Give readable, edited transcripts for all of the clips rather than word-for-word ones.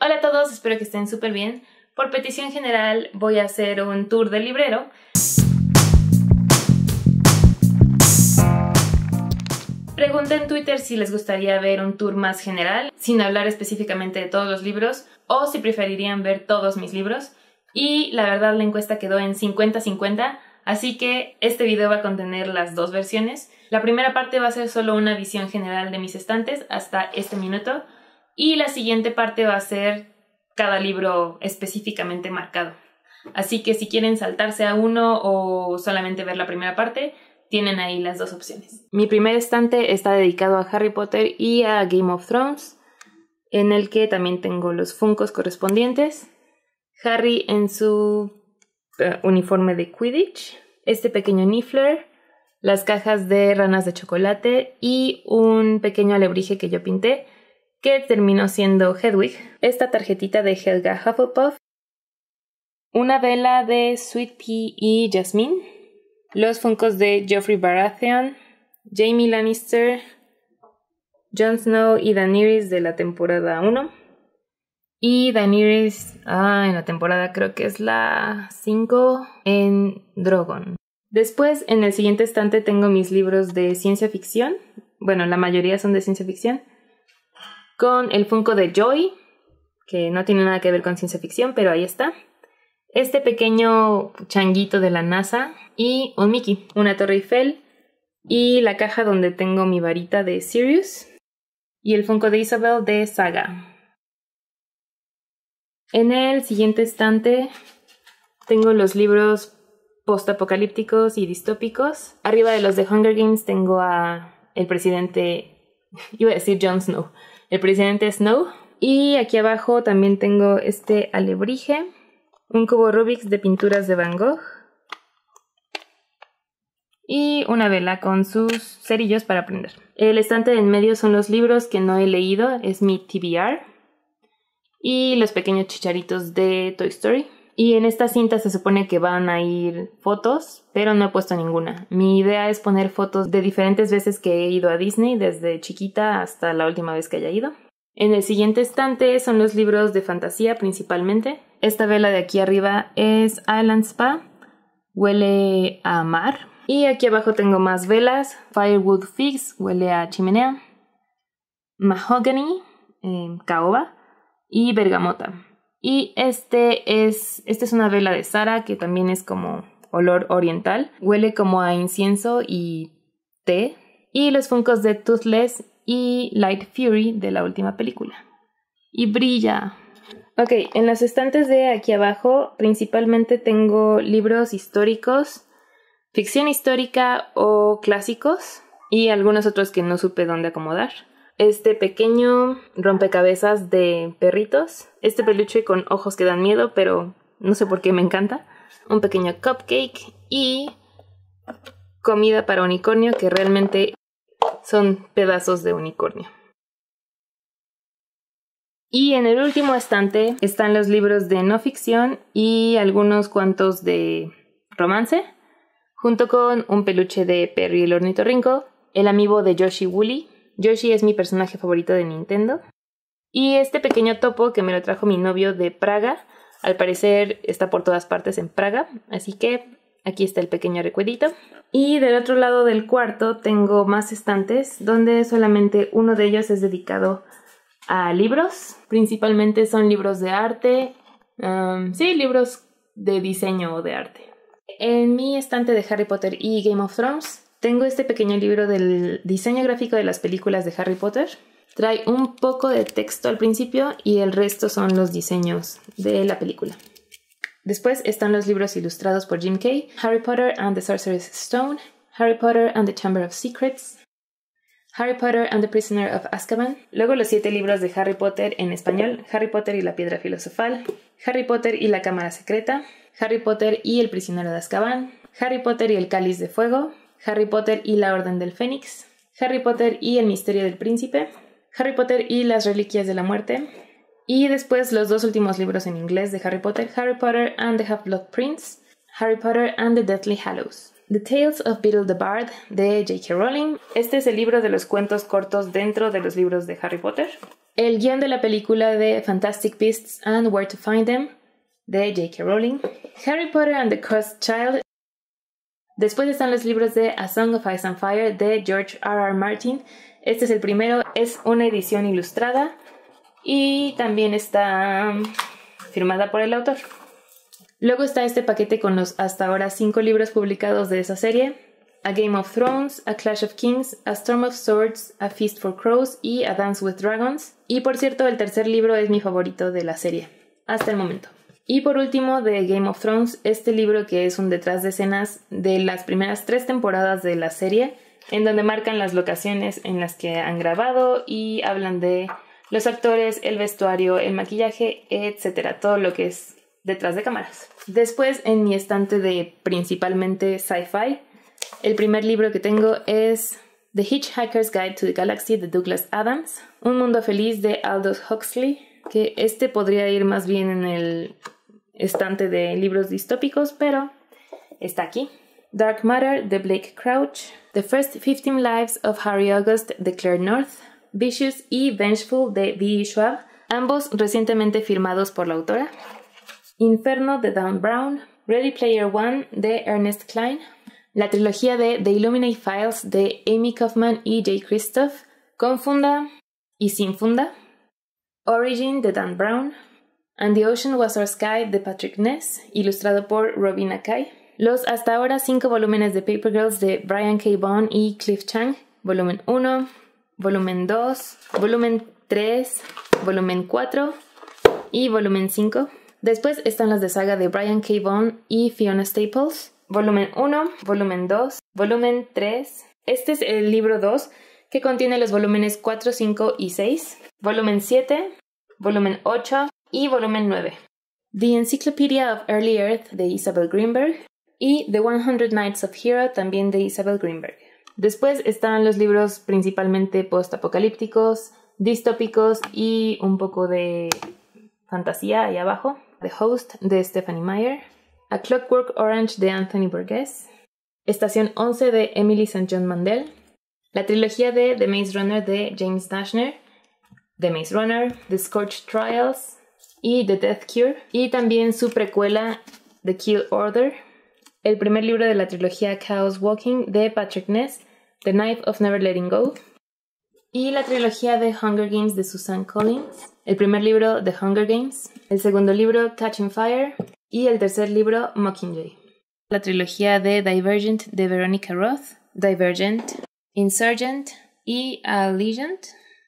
Hola a todos, espero que estén súper bien. Por petición general voy a hacer un tour del librero. Pregunté en Twitter si les gustaría ver un tour más general, sin hablar específicamente de todos los libros, o si preferirían ver todos mis libros. Y la verdad la encuesta quedó en 50-50, así que este video va a contener las dos versiones. La primera parte va a ser solo una visión general de mis estantes hasta este minuto, y la siguiente parte va a ser cada libro específicamente marcado. Así que si quieren saltarse a uno o solamente ver la primera parte, tienen ahí las dos opciones. Mi primer estante está dedicado a Harry Potter y a Game of Thrones, en el que también tengo los Funkos correspondientes. Harry en su uniforme de Quidditch, este pequeño Niffler, las cajas de ranas de chocolate y un pequeño alebrije que yo pinté, que terminó siendo Hedwig, esta tarjetita de Helga Hufflepuff, una vela de Sweet Pea y Jasmine, los Funkos de Joffrey Baratheon, Jaime Lannister, Jon Snow y Daenerys de la temporada 1, y Daenerys en la temporada creo que es la 5 en Drogon. Después en el siguiente estante tengo mis libros de ciencia ficción, bueno, la mayoría son de ciencia ficción, con el Funko de Joy, que no tiene nada que ver con ciencia ficción, pero ahí está. Este pequeño changuito de la NASA y un Mickey, una Torre Eiffel y la caja donde tengo mi varita de Sirius y el Funko de Isabel de Saga. En el siguiente estante tengo los libros postapocalípticos y distópicos. Arriba de los de Hunger Games tengo a el presidente, iba a decir Jon Snow, el presidente Snow. Y aquí abajo también tengo este alebrije, un cubo Rubik's de pinturas de Van Gogh y una vela con sus cerillos para prender. El estante en medio son los libros que no he leído, es mi TBR, y los pequeños chicharitos de Toy Story. Y en esta cinta se supone que van a ir fotos, pero no he puesto ninguna. Mi idea es poner fotos de diferentes veces que he ido a Disney, desde chiquita hasta la última vez que haya ido. En el siguiente estante son los libros de fantasía principalmente. Esta vela de aquí arriba es Island Spa, huele a mar. Y aquí abajo tengo más velas. Firewood Figs, huele a chimenea. Mahogany, caoba. Y bergamota. Y este es una vela de Sara que también es como olor oriental. Huele como a incienso y té. Y los Funkos de Toothless y Light Fury de la última película. Y brilla. Ok, en los estantes de aquí abajo principalmente tengo libros históricos, ficción histórica o clásicos y algunos otros que no supe dónde acomodar. Este pequeño rompecabezas de perritos, este peluche con ojos que dan miedo, pero no sé por qué me encanta. Un pequeño cupcake y comida para unicornio que realmente son pedazos de unicornio. Y en el último estante están los libros de no ficción y algunos cuantos de romance, junto con un peluche de Perry el ornitorrinco, el amiibo de Yoshi Woolly. Yoshi es mi personaje favorito de Nintendo. Y este pequeño topo que me lo trajo mi novio de Praga. Al parecer está por todas partes en Praga, así que aquí está el pequeño recuerdito. Y del otro lado del cuarto tengo más estantes, donde solamente uno de ellos es dedicado a libros. Principalmente son libros de arte, libros de diseño o de arte. En mi estante de Harry Potter y Game of Thrones tengo este pequeño libro del diseño gráfico de las películas de Harry Potter. Trae un poco de texto al principio y el resto son los diseños de la película. Después están los libros ilustrados por Jim Kay, Harry Potter and the Sorcerer's Stone, Harry Potter and the Chamber of Secrets, Harry Potter and the Prisoner of Azkaban. Luego los 7 libros de Harry Potter en español, Harry Potter y la Piedra Filosofal, Harry Potter y la Cámara Secreta, Harry Potter y el Prisionero de Azkaban, Harry Potter y el Cáliz de Fuego, Harry Potter y la Orden del Fénix, Harry Potter y el Misterio del Príncipe, Harry Potter y las Reliquias de la Muerte, y después los 2 últimos libros en inglés de Harry Potter, Harry Potter and the Half-Blood Prince, Harry Potter and the Deathly Hallows. The Tales of Beedle the Bard de J.K. Rowling. Este es el libro de los cuentos cortos dentro de los libros de Harry Potter. El guión de la película de Fantastic Beasts and Where to Find Them, de J.K. Rowling. Harry Potter and the Cursed Child. Después están los libros de A Song of Ice and Fire, de George R.R. Martin. Este es el primero, es una edición ilustrada y también está firmada por el autor. Luego está este paquete con los hasta ahora 5 libros publicados de esa serie: A Game of Thrones, A Clash of Kings, A Storm of Swords, A Feast for Crows y A Dance with Dragons. Y por cierto, el tercer libro es mi favorito de la serie, hasta el momento. Y por último, de Game of Thrones, este libro que es un detrás de escenas de las primeras 3 temporadas de la serie, en donde marcan las locaciones en las que han grabado y hablan de los actores, el vestuario, el maquillaje, etcétera, todo lo que es detrás de cámaras. Después, en mi estante de principalmente sci-fi, el primer libro que tengo es The Hitchhiker's Guide to the Galaxy de Douglas Adams, Un mundo feliz de Aldous Huxley, que este podría ir más bien en el estante de libros distópicos, pero está aquí. Dark Matter de Blake Crouch, The First 15 Lives of Harry August de Claire North, Vicious y Vengeful de V.E. Schwab, ambos recientemente firmados por la autora. Inferno de Dan Brown, Ready Player One de Ernest Cline, la trilogía de The Illuminati Files de Amy Kaufman y Jay Kristoff, con funda y sin funda. Origin de Dan Brown, And the Ocean Was Our Sky de Patrick Ness, ilustrado por Robina Kai. Los hasta ahora 5 volúmenes de Paper Girls de Brian K. Vaughan y Cliff Chang, volumen 1, volumen 2, volumen 3, volumen 4 y volumen 5. Después están las de saga de Brian K. Vaughan y Fiona Staples, volumen 1, volumen 2, volumen 3. Este es el libro 2, que contiene los volúmenes 4, 5 y 6, volumen 7, volumen 8 y volumen 9. The Encyclopedia of Early Earth de Isabel Greenberg y The 100 Nights of Hero también de Isabel Greenberg. Después están los libros principalmente post-apocalípticos, distópicos y un poco de fantasía ahí abajo. The Host de Stephanie Meyer, A Clockwork Orange de Anthony Burgess, Estación 11 de Emily St. John Mandel, la trilogía de The Maze Runner de James Dashner, The Maze Runner, The Scorched Trials y The Death Cure, y también su precuela The Kill Order, el primer libro de la trilogía Chaos Walking de Patrick Ness, The Knife of Never Letting Go, y la trilogía de Hunger Games de Suzanne Collins, el primer libro The Hunger Games, el segundo libro Catching Fire y el tercer libro Mockingjay. La trilogía de Divergent de Veronica Roth, Divergent, Insurgent y Allegiant.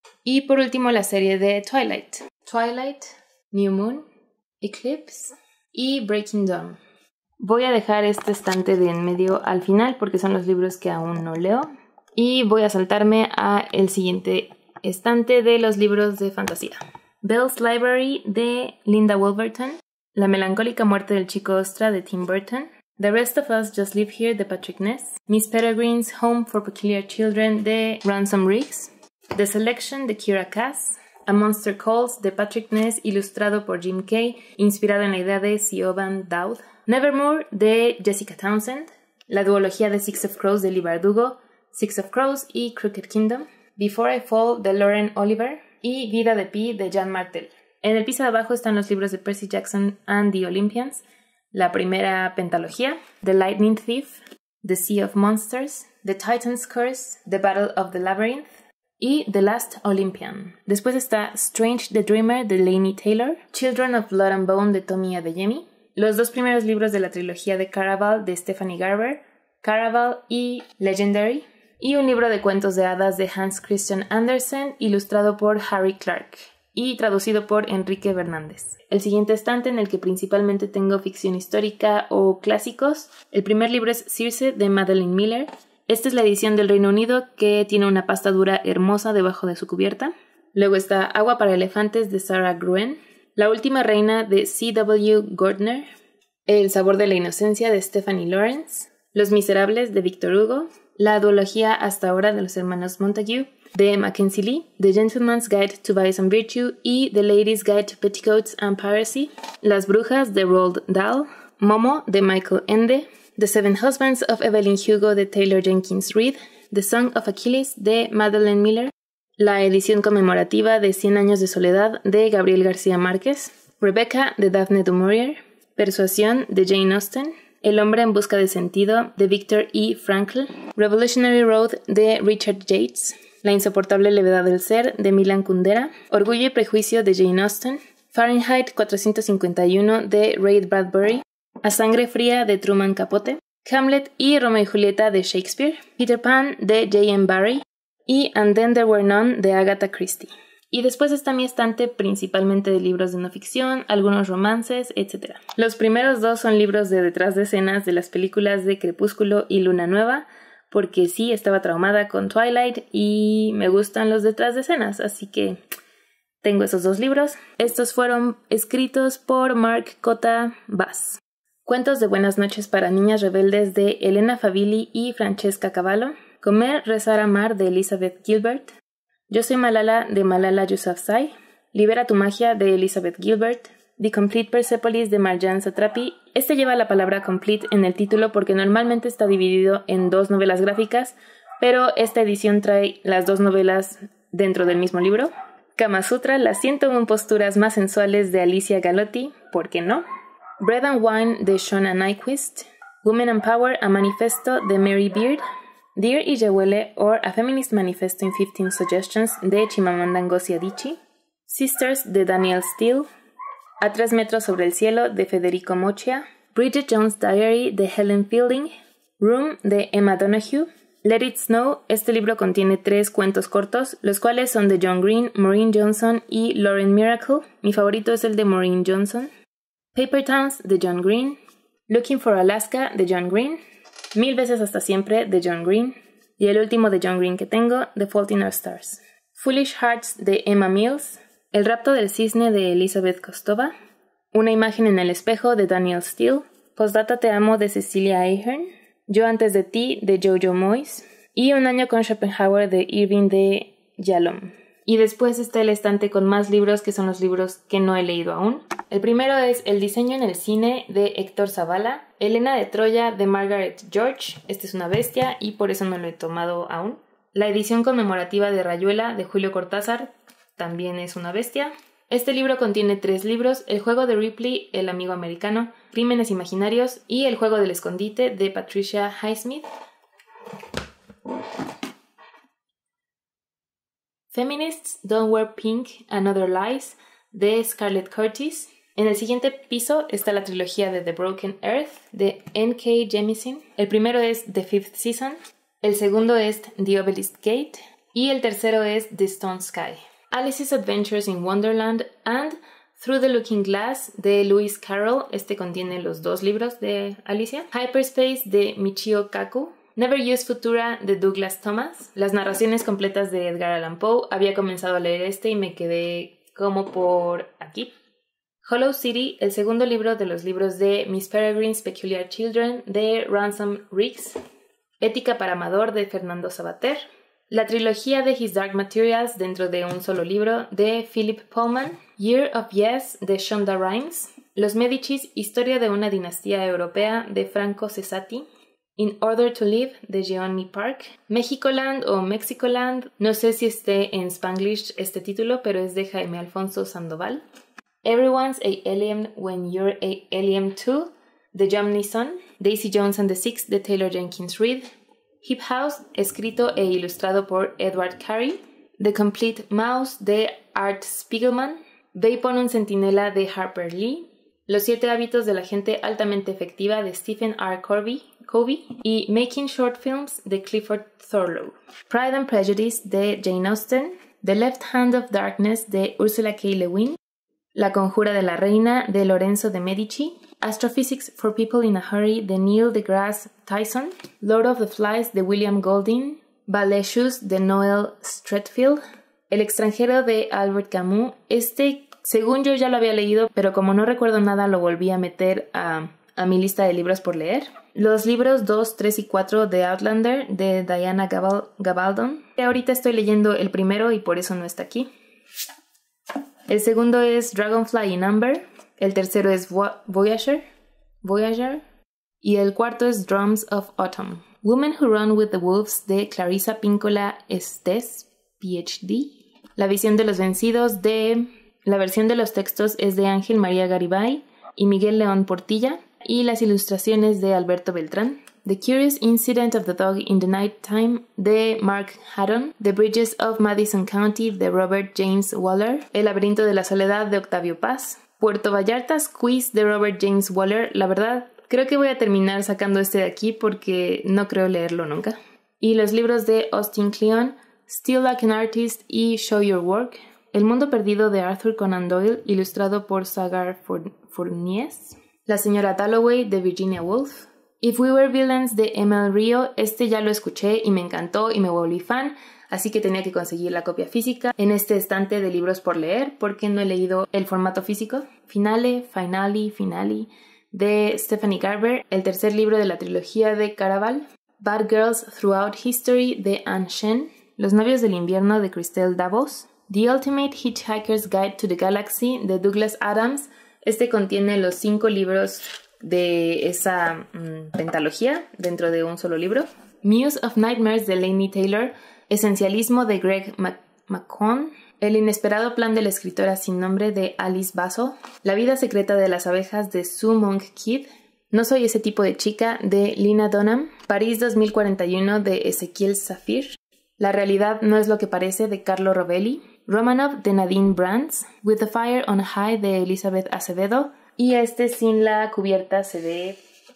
Y por último la serie de Twilight, Twilight, New Moon, Eclipse y Breaking Dawn. Voy a dejar este estante de en medio al final porque son los libros que aún no leo. Y voy a saltarme a el siguiente estante de los libros de fantasía. Bell's Library de Linda Wolverton, La melancólica muerte del chico ostra de Tim Burton, The Rest of Us Just Live Here de Patrick Ness, Miss Peregrine's Home for Peculiar Children de Ransom Riggs, The Selection de Kira Cass, A Monster Calls de Patrick Ness, ilustrado por Jim Kay, inspirado en la idea de Siobhan Dowd, Nevermore de Jessica Townsend, la duología de Six of Crows de Lee Bardugo, Six of Crows y Crooked Kingdom, Before I Fall de Lauren Oliver y Vida de Pi de Jan Martel. En el piso de abajo están los libros de Percy Jackson and the Olympians, la primera pentalogía, The Lightning Thief, The Sea of Monsters, The Titan's Curse, The Battle of the Labyrinth y The Last Olympian. Después está Strange the Dreamer de Laini Taylor, Children of Blood and Bone de Tommy Adeyemi, los 2 primeros libros de la trilogía de Caraval de Stephanie Garber, Caraval y Legendary, y un libro de cuentos de hadas de Hans Christian Andersen, ilustrado por Harry Clark y traducido por Enrique Bernández. El siguiente estante, en el que principalmente tengo ficción histórica o clásicos. El primer libro es Circe de Madeline Miller. Esta es la edición del Reino Unido, que tiene una pasta dura hermosa debajo de su cubierta. Luego está Agua para elefantes de Sarah Gruen, La última reina de C.W. Gardner, El sabor de la inocencia de Stephanie Lawrence, Los miserables de Victor Hugo, la duología hasta ahora de los hermanos Montague de Mackenzie Lee, The Gentleman's Guide to Vice and Virtue y The Lady's Guide to Petticoats and Piracy, Las brujas de Roald Dahl, Momo de Michael Ende, The Seven Husbands of Evelyn Hugo de Taylor Jenkins Reid, The Song of Achilles de Madeleine Miller, la edición conmemorativa de 100 años de soledad de Gabriel García Márquez, Rebecca de Daphne du Maurier, Persuasión de Jane Austen, El hombre en busca de sentido de Viktor E. Frankl, Revolutionary Road de Richard Yates, La insoportable levedad del ser de Milan Kundera, Orgullo y prejuicio de Jane Austen, Fahrenheit 451 de Ray Bradbury, A sangre fría de Truman Capote, Hamlet y Romeo y Julieta de Shakespeare, Peter Pan de J.M. Barrie y And Then There Were None de Agatha Christie. Y después está mi estante principalmente de libros de no ficción, algunos romances, etc. Los primeros dos son libros de detrás de escenas de las películas de Crepúsculo y Luna Nueva, porque sí estaba traumada con Twilight y me gustan los detrás de escenas, así que tengo esos dos libros. Estos fueron escritos por Mark Cotta Bass. Cuentos de buenas noches para niñas rebeldes de Elena Favilli y Francesca Cavallo, Comer, rezar, amar de Elizabeth Gilbert, Yo soy Malala de Malala Yousafzai, Libera tu magia de Elizabeth Gilbert, The Complete Persepolis de Marjane Satrapi. Este lleva la palabra complete en el título porque normalmente está dividido en dos novelas gráficas, pero esta edición trae las dos novelas dentro del mismo libro. Kama Sutra, las 101 posturas más sensuales de Alicia Galotti, ¿por qué no? Bread and Wine de Shona Nyquist, Women and Power, a manifesto de Mary Beard, Dear y Yewele or A Feminist Manifesto in 15 Suggestions de Chimamanda Ngozi Adichie, Sisters de Danielle Steele, A 3 metros sobre el cielo de Federico Mocia, Bridget Jones' Diary de Helen Fielding, Room de Emma Donoghue, Let It Snow. Este libro contiene 3 cuentos cortos, los cuales son de John Green, Maureen Johnson y Lauren Miracle. Mi favorito es el de Maureen Johnson. Paper Towns de John Green, Looking for Alaska de John Green, Mil veces hasta siempre de John Green y el último de John Green que tengo, The Fault in Our Stars. Foolish Hearts de Emma Mills, El rapto del cisne de Elizabeth Kostova, Una imagen en el espejo de Danielle Steele, Postdata te amo de Cecilia Ahern, Yo antes de ti de Jojo Moyes y Un año con Schopenhauer de Irving de Yalom. Y después está el estante con más libros que son los libros que no he leído aún. El primero es El diseño en el cine de Héctor Zavala, Helena de Troya de Margaret George. Esta es una bestia y por eso no lo he tomado aún. La edición conmemorativa de Rayuela de Julio Cortázar también es una bestia. Este libro contiene 3 libros: El juego de Ripley, El amigo americano, Crímenes imaginarios y El juego del escondite de Patricia Highsmith. Feminists Don't Wear Pink and Other Lies de Scarlett Curtis. En el siguiente piso está la trilogía de The Broken Earth de N.K. Jemisin. El primero es The Fifth Season, el segundo es The Obelisk Gate y el tercero es The Stone Sky. Alice's Adventures in Wonderland and Through the Looking Glass de Lewis Carroll. Este contiene los 2 libros de Alicia. Hyperspace de Michio Kaku. Never Use Futura de Douglas Thomas. Las narraciones completas de Edgar Allan Poe. Había comenzado a leer este y me quedé como por aquí. Hollow City, el segundo libro de los libros de Miss Peregrine's Peculiar Children de Ransom Riggs. Ética para Amador de Fernando Sabater. La trilogía de His Dark Materials dentro de un solo libro de Philip Pullman. Year of Yes de Shonda Rhimes. Los Medicis, Historia de una dinastía europea de Franco Cesati. In Order to Live de Jeonmi Park. Mexicoland o Mexicoland, no sé si esté en Spanglish este título, pero es de Jaime Alfonso Sandoval. Everyone's a Alien When You're a Alien Too de Jomny Son. Daisy Jones and the Six de Taylor Jenkins Reid. Hip House, escrito e ilustrado por Edward Carey. The Complete Mouse de Art Spiegelman. Ve y pon un centinela de Harper Lee. Los 7 hábitos de la gente altamente efectiva de Stephen R. Covey y Making Short Films de Clifford Thurlow. Pride and Prejudice de Jane Austen. The Left Hand of Darkness de Ursula K. Le Guin. La Conjura de la Reina de Lorenzo de Medici. Astrophysics for People in a Hurry de Neil deGrasse Tyson. Lord of the Flies de William Golding. Ballet Shoes de Noel Streatfeild. El extranjero de Albert Camus. Según yo ya lo había leído, pero como no recuerdo nada lo volví a meter a mi lista de libros por leer. Los libros 2, 3 y 4 de Outlander de Diana Gabaldon. Ahorita estoy leyendo el primero y por eso no está aquí. El segundo es Dragonfly in Amber. El tercero es Voyager. Y el cuarto es Drums of Autumn. Women Who Run with the Wolves de Clarissa Píncola Estés. PhD. La visión de los vencidos la versión de los textos es de Ángel María Garibay y Miguel León Portilla, y las ilustraciones de Alberto Beltrán. The Curious Incident of the Dog in the Nighttime de Mark Haddon. The Bridges of Madison County de Robert James Waller. El laberinto de la soledad de Octavio Paz. Puerto Vallarta's Quiz de Robert James Waller. La verdad, creo que voy a terminar sacando este de aquí porque no creo leerlo nunca. Y los libros de Austin Kleon, Still Like an Artist y Show Your Work. El mundo perdido de Arthur Conan Doyle, ilustrado por Sagar Fournier. La señora Dalloway de Virginia Woolf. If We Were Villains de Emil Rio, este ya lo escuché y me encantó y me volví fan, así que tenía que conseguir la copia física en este estante de libros por leer porque no he leído el formato físico. Finale de Stephanie Garber, el tercer libro de la trilogía de Caraval. Bad Girls Throughout History de Anne Shen. Los novios del invierno de Christelle Davos. The Ultimate Hitchhiker's Guide to the Galaxy de Douglas Adams. Este contiene los 5 libros de esa pentalogía dentro de un solo libro. Muse of Nightmares de Laini Taylor. Esencialismo de Greg McCone. El inesperado plan de la escritora sin nombre de Alice Basso. La vida secreta de las abejas de Sue Monk Kidd. No soy ese tipo de chica de Lina Dunham. París 2041 de Ezequiel Zafir. La realidad no es lo que parece de Carlo Rovelli. Romanov de Nadine Brands. With the Fire on High de Elizabeth Acevedo. Y este sin la cubierta se ve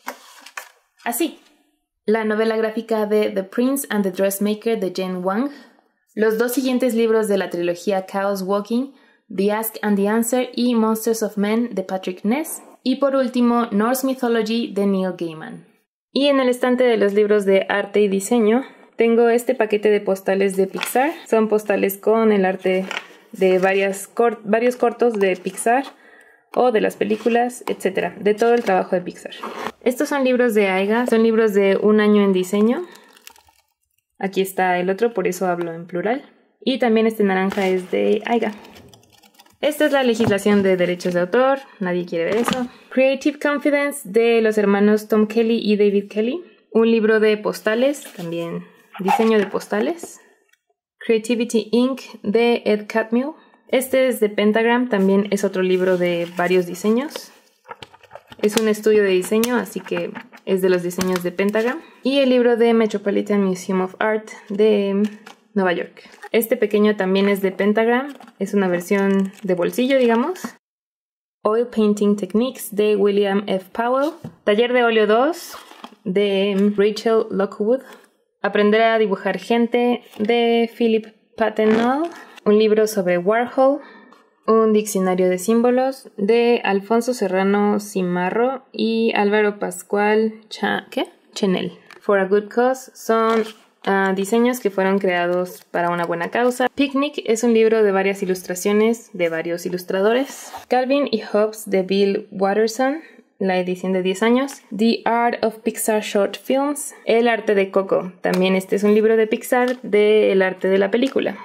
así. La novela gráfica de The Prince and the Dressmaker de Jen Wang. Los 2 siguientes libros de la trilogía Chaos Walking, The Ask and the Answer y Monsters of Men de Patrick Ness. Y por último, Norse Mythology de Neil Gaiman. Y en el estante de los libros de arte y diseño tengo este paquete de postales de Pixar. Son postales con el arte de varios cortos de Pixar o de las películas, etcétera, de todo el trabajo de Pixar. Estos son libros de Aiga, son libros de un año en diseño. Aquí está el otro, por eso hablo en plural. Y también este naranja es de Aiga. Esta es la legislación de derechos de autor, nadie quiere ver eso. Creative Confidence de los hermanos Tom Kelly y David Kelly. Un libro de postales, también diseño de postales. Creativity Inc. de Ed Catmull. Este es de Pentagram, también es otro libro de varios diseños. Es un estudio de diseño, así que es de los diseños de Pentagram. Y el libro de Metropolitan Museum of Art de Nueva York. Este pequeño también es de Pentagram, es una versión de bolsillo, digamos. Oil Painting Techniques de William F. Powell. Taller de óleo 2 de Rachel Lockwood. Aprender a dibujar gente de Philip Pattenall. Un libro sobre Warhol. Un diccionario de símbolos de Alfonso Serrano Cimarro y Álvaro Pascual Chenel. For a Good Cause son diseños que fueron creados para una buena causa. Picnic es un libro de varias ilustraciones de varios ilustradores. Calvin y Hobbes de Bill Watterson, la edición de 10 años. The Art of Pixar Short Films, El arte de Coco. También este es un libro de Pixar del arte de la película.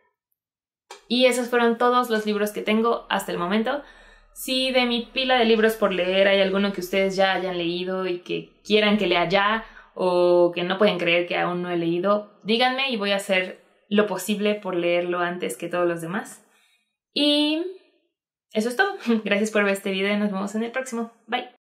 Y esos fueron todos los libros que tengo hasta el momento. Si de mi pila de libros por leer hay alguno que ustedes ya hayan leído y que quieran que lea ya o que no pueden creer que aún no he leído, díganme y voy a hacer lo posible por leerlo antes que todos los demás. Y eso es todo. Gracias por ver este video y nos vemos en el próximo. Bye.